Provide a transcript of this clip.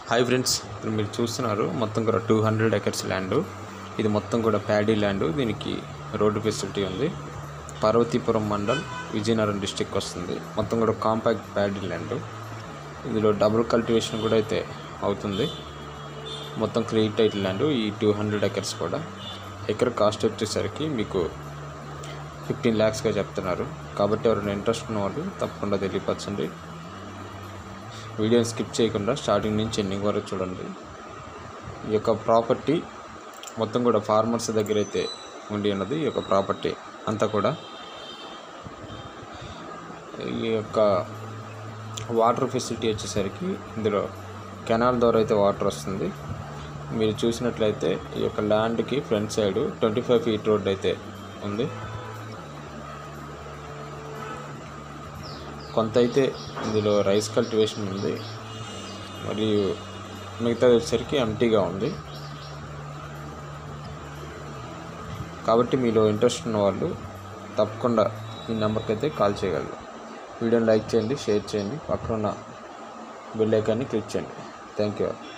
Hi friends, ఇప్పుడు మీరు చూస్తున్నారు మొత్తం కూడా 200 ఎకర్స్ ల్యాండ్. ఇది మొత్తం కూడా ప్యాడీ ల్యాండ్. దీనికి రోడ్డు ఫెసిలిటీ ఉంది. పార్వతీపురం మండల్, విజయనగరం డిస్టిక్ వస్తుంది. మొత్తం కూడా కాంపాక్ట్ ప్యాడీ ల్యాండ్. ఇందులో డబుల్ కల్టివేషన్ కూడా అయితే అవుతుంది. మొత్తం క్రెడిట్ టైటిల్ ల్యాండ్. ఈ 200 ఎకర్స్ కూడా ఎకర్ కాస్ట్ వచ్చేసరికి మీకు 15 lakhsగా చెప్తున్నారు. కాబట్టి ఎవరైనా ఇంట్రెస్ట్ ఉన్న వాళ్ళు తప్పకుండా తెలియపరచండి. వీడియోని స్కిప్ చేయకుండా స్టార్టింగ్ నుంచి ఎండింగ్ వరకు చూడండి. ఈ యొక్క ప్రాపర్టీ మొత్తం కూడా ఫార్మర్స్ దగ్గర అయితే ఉండి ఉన్నది. ఈ యొక్క ప్రాపర్టీ అంతా కూడా ఈ యొక్క వాటర్ ఫెసిలిటీ వచ్చేసరికి ఇందులో కెనాల్ ద్వారా అయితే వాటర్ వస్తుంది. మీరు చూసినట్లయితే ఈ యొక్క ల్యాండ్కి ఫ్రంట్ సైడ్ 25 feet రోడ్ అయితే ఉంది. కొంత అయితే ఇందులో రైస్ కల్టివేషన్ ఉంది, మరియు మిగతా వచ్చేసరికి ఎంటీగా ఉంది. కాబట్టి మీలో ఇంట్రెస్ట్ ఉన్న వాళ్ళు తప్పకుండా ఈ నెంబర్కి అయితే కాల్ చేయగలరు. వీడియోని లైక్ చేయండి, షేర్ చేయండి, పక్కన ఉన్న బెల్ ఐకాన్ని క్లిక్ చేయండి. Thank you.